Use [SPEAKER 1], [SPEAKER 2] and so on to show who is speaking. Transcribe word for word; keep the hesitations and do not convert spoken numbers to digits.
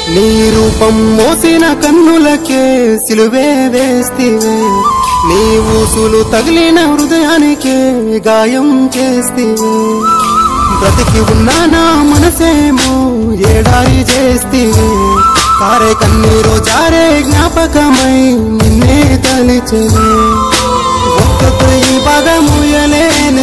[SPEAKER 1] నీ రూపం మోసిన కన్నులకే సిలువే వేస్తివే, నీ ఊసులు తగిలిన హృదయానికే గాయం చేస్తివే. బ్రతికి ఉన్న నా మనసేమో ఏడారి చేస్తివే, కారే కన్నీరు జారే జ్ఞాపకమై నిన్నే తలిచెనే. ఒక్కతో ఈ పదముయలేనే